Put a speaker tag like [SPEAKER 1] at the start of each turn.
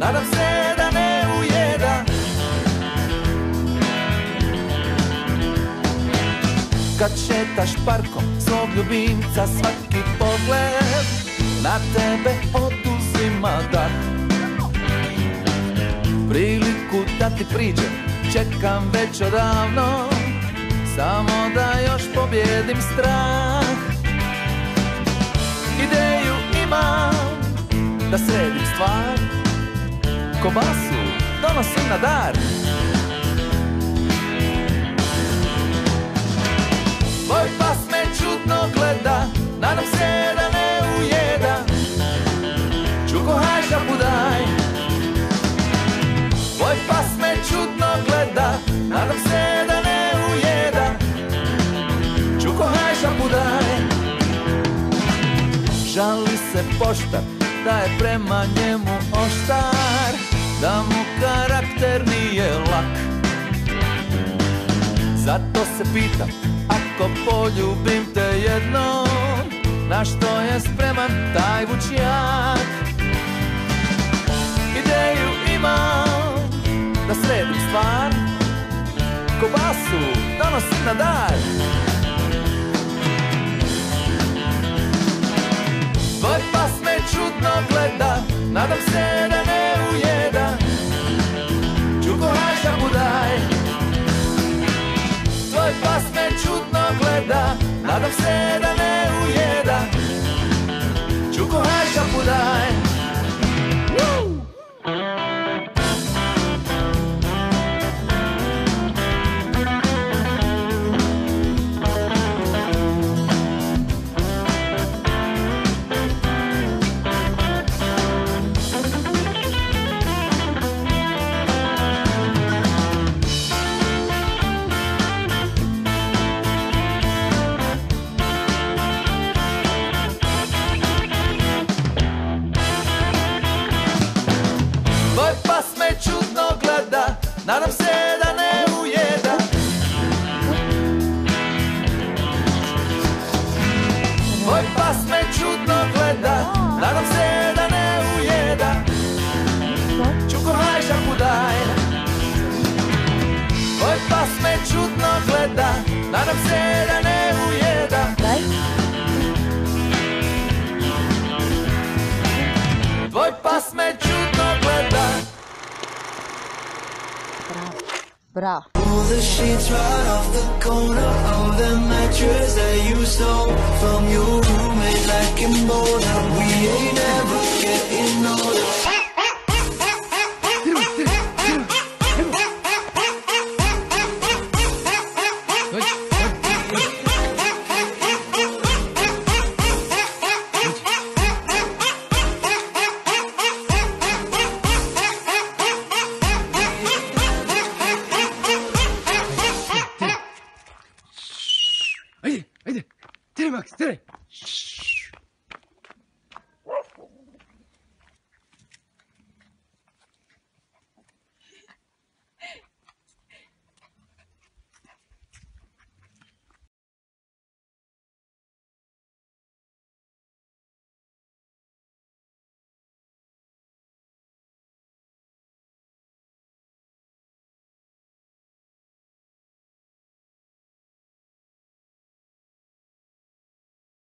[SPEAKER 1] nadam se da ne ujeda. Kad šetaš parkom svog ljubimca, svaki pogled na tebe oduzima dah. Priliku da ti priđem čekam već odavno, samo da još pobjedim strah. Ideju imam da sredim stvar, kobasu donosim na dar. Tvoj pas me čudno gleda, nadam se da ne ujeda. Čuko haj šapudaj. Tvoj pas me čudno gleda, nadam se da ne ujeda. Čuko haj šapudaj. Žali se poštar da je prema njemu oštar, da mu karakter nije lak. Zato se pitam, ako poljubim te jednom, na što je spreman taj vučjak? Ideju imam da sredim stvar, kobasu donosim na dar. Tvoj pas me čudno gleda, nadam se da ne ujeda. Čuko haj šapudaj. Tvoj pas me čudno gleda, nadam se da ne ujeda. Čuko haj šapudaj. Nadam se da ne ujeda. Tvoj pas me čudno gleda, nadam se da ne ujeda. Čuko haj šapudaj. Tvoj pas me čudno gleda, nadam se da ne ujeda. Tvoj pas me čudno gleda.
[SPEAKER 2] Bravo.
[SPEAKER 3] Pull the sheets right off the corner of the mattress that you stole from your roommate like in Boulder. We